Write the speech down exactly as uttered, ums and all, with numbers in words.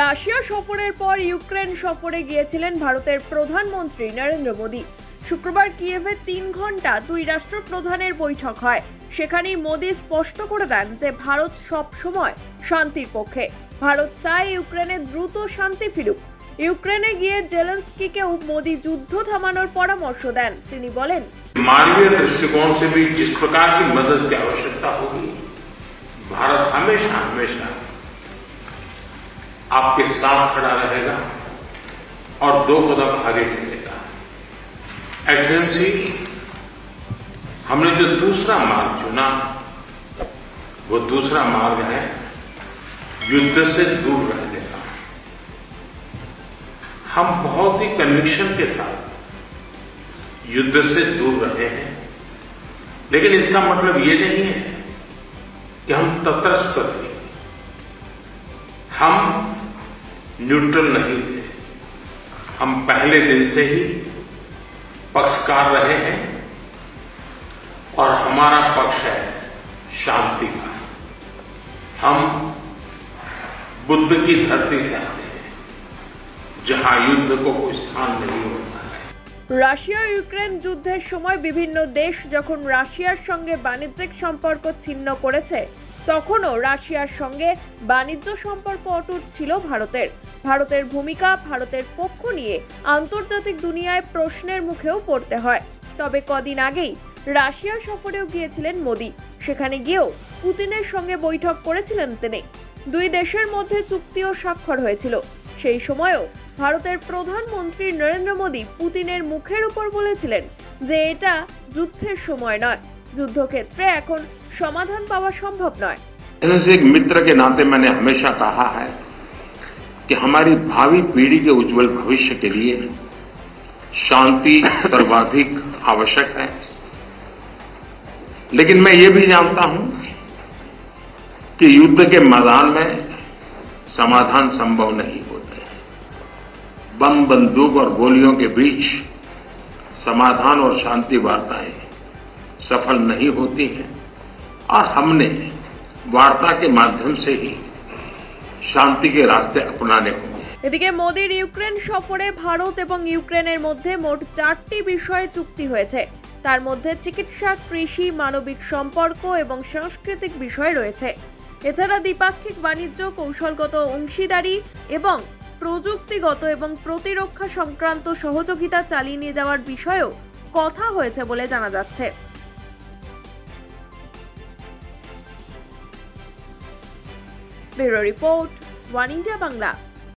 Russia সফরের পর Ukraine সফরে গিয়েছিলেন ভারতের প্রধানমন্ত্রী নরেন্দ্র মোদী। শুক্রবার কিয়েভে তিন ঘন্টা দুই রাষ্ট্রপ্রধানের বৈঠক হয়। সেখানেই মোদী স্পষ্ট করে দেন যে ভারত সব সময় শান্তির পক্ষে। ভারত চায় ইউক্রেনে দ্রুত শান্তি ফিরুক। ইউক্রেনে গিয়ে জেলেনস্কিকেও মোদী যুদ্ধ থামানোর পরামর্শ দেন। তিনি বলেন, मानवीय दृष्टिकोण से भी जिस प्रकार की मदद की आवश्यकता होगी, भारत हमेशा हमेशा आपके साथ खड़ा रहेगा और दो कदम आगे चलेगा। एक्सेलेंसी, हमने जो दूसरा मार्ग चुना वो दूसरा मार्ग है युद्ध से दूर रहने का। हम बहुत ही कन्विक्शन के साथ युद्ध से दूर रहे हैं, लेकिन इसका मतलब ये नहीं है कि हम तटस्थ थे, हम न्यूट्रल नहीं थे। हम पहले दिन से ही पक्षकार रहे हैं और हमारा पक्ष है शांति का। हम बुद्ध की धरती से आते हैं जहां युद्ध को कोई स्थान नहीं होता। রাশিয়া ইউক্রেন যুদ্ধের সময় বিভিন্ন দেশ যখন রাশিয়ার সঙ্গে বাণিজ্যিক সম্পর্ক ছিন্ন করেছে, তখনও রাশিয়ার সঙ্গে বাণিজ্য সম্পর্ক অটুট ছিল ভারতের। ভারতের ভূমিকা, ভারতের পক্ষ নিয়ে আন্তর্জাতিক দুনিয়ায় প্রশ্নের মুখেও পড়তে হয়। তবে কদিন আগেই রাশিয়া সফরেও গিয়েছিলেন মোদী। সেখানে গিয়েও পুতিনের সঙ্গে বৈঠক করেছিলেন তিনি। দুই দেশের মধ্যে চুক্তিও স্বাক্ষর হয়েছিল। সেই সময়ও ভারতের প্রধানমন্ত্রী নরেন্দ্র মোদী পুতিনের মুখের উপর বলেছিলেন যে এটা যুদ্ধের সময় নয়, যুদ্ধক্ষেত্রে এখন সমাধান পাওয়া সম্ভব নয়। एक मित्र के नाते मैंने हमेशा कहा है कि हमारी भावी पीढ़ी के उज्जवल भविष्य के लिए शांति सर्वाधिक आवश्यक है, लेकिन मैं ये भी जानता हूं कि युद्ध के मैदान में समाधान संभव नहीं होते। बम, बंदूक और गोलियों के बीच समाधान और शांति वार्ताएं सफल नहीं होती हैं और हमने वार्ता के माध्यम से ही शांति के रास्ते अपनाने होंगे। এদিকে মোদীর ইউক্রেন সফরে ভারত এবং ইউক্রেনের মধ্যে মোট চারটি বিষয়ে চুক্তি হয়েছে। তার মধ্যে চিকিৎসা, কৃষি, মানবিক সম্পর্ক এবং সাংস্কৃতিক বিষয় রয়েছে। এছাড়া দ্বিপাক্ষিক বাণিজ্য, কৌশলগত অংশীদারি এবং প্রযুক্তিগত এবং প্রতিরক্ষা সংক্রান্ত সহযোগিতা চালিয়ে নিয়ে যাওয়ার বিষয়েও কথা হয়েছে বলে জানা যাচ্ছে। Bureau report, one India Bangla.